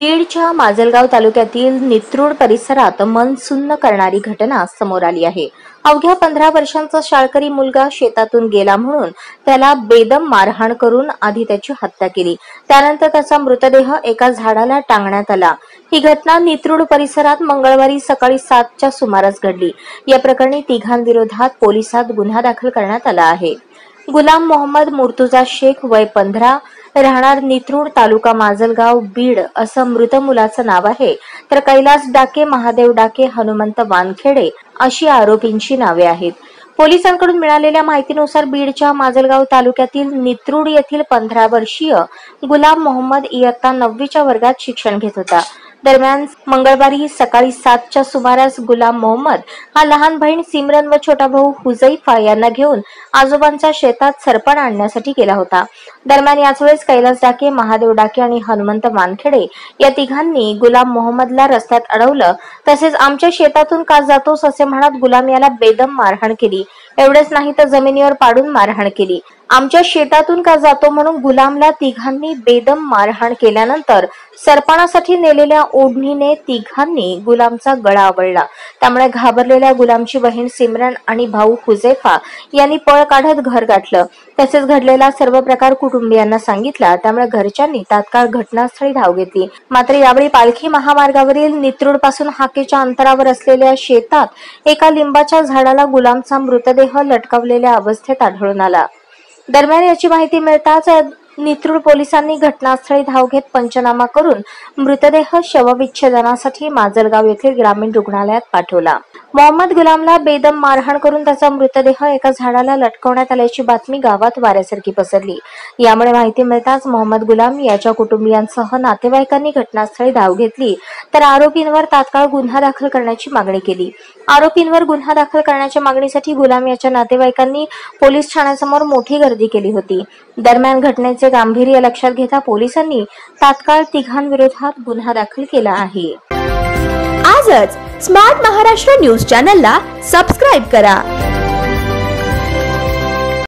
बीडच्या माजलगाव तालुक्यातील नित्रूड परिसरात मन सुन्न करणारी घटना समोर आली आहे। अवघ्या 15 वर्षांचा शाळकरी मुलगा शेतातून गेला म्हणून त्याला बेदम मारहाण करून आधी त्याची हत्या केली। त्यानंतर त्याचा मृतदेह एका झाडाला टांगण्यात आला। ही घटना नित्रूड परिसरात मंगळवारी सकाळी 7च्या सुमारास घडली। या प्रकरणी तिघांविरोधात पोलिसात गुन्हा दाखल करण्यात आला आहे। गुलाम मोहम्मद मुर्तुजा शेख वय 15 राहणार नित्रूड तालुका माजलगाव बीड असं मृत मुलाचं नाव आहे। तर कैलास डाके, महादेव डाके, हनुमंत वानखेडे अशी आरोपींची नावे आहेत। पोलिसांकडून मिळालेल्या माहितीनुसार बीडच्या माजलगाव तालुक्यातील नित्रूड येथील 15 वर्षीय गुलाम मोहम्मद इयत्ता 9वीच्या वर्गात शिक्षण घेत होता। दरम्यान मंगळवारी सकाळी 7च्या सुमारास गुलाम मोहम्मद हा लहान बहीण सिमरन व छोटा भाऊ हुजैफा यांना घेऊन आजोबांच्या शेतात सरपण आणण्यासाठी गेला होता। दरम्यान याच वेळेस कैलास डाके, महादेव डाके आणि हनुमंत वानखेडे या तिघांनी गुलाम मोहम्मदला रस्त्यात अडवलं। तसेच आमच्या शेतातून का जातोस असे म्हणत गुलाम याला बेदम मारहाण केली। एवढेच नाही तर जमिनीवर पाडून मारहाण केली। आमच्या शेतातून का जातो म्हणून गुलामला तिघांनी बेदम मारहाण केल्यानंतर सरपणासाठी नेलेल्या ओढणीने तिघांनी गुलामचा गळा आवळला। त्यामुळे घाबरलेल्या गुलामची बहीण सिमरन आणि भाऊ हुजैफा यांनी पळ काढत घर गाठलं। तसेच घडलेला सर्व प्रकार कुटुंबियांना सांगितला। त्यामुळे घरच्यांनी तात्काळ घटनास्थळी धाव घेतली। मात्र यावेळी पालखी महामार्गावरील नित्रूड पासून हाकेच्या अंतरावर असलेल्या शेतात एका लिंबाच्या झाडाला गुलामचा मृतदेह लटकवलेल्या अवस्थेत आढळून आला। दरम्यान याची माहिती मिळताच नित्रूड पोलिसांनी घटनास्थळी धाव घेत पंचनामा करून मृतदेह शवविच्छेदनासाठी माजलगाव येथील ग्रामीण रुग्णालयात पाठवला। मोहम्मद गुलामला बेदम मारहाण करून त्याचा मृतदेह एका झाडाला लटकवण्यात आल्याची बातमी गावात वाऱ्यासारखी पसरली। यामुळे माहिती मिळताच मोहम्मद गुलाम याच्या कुटुंबियांसह नातेवाईकांनी घटनास्थळी धाव घेतली तर आरोपींवर तात्काळ गुन्हा दाखल करण्याची मागणी केली। आरोपींवर गुन्हा दाखल करण्याच्या मागणीसाठी गुलाम याच्या नातेवाईकांनी पोलीस ठाण्यासमोर मोठी गर्दी केली होती। दरम्यान घटनेचे गांभीर्य लक्षात घेता पोलिसांनी तात्काळ तिघांविरोधात गुन्हा दाखल केला आहे। आजच स्मार्ट महाराष्ट्र न्यूज चॅनलला सबस्क्राइब करा।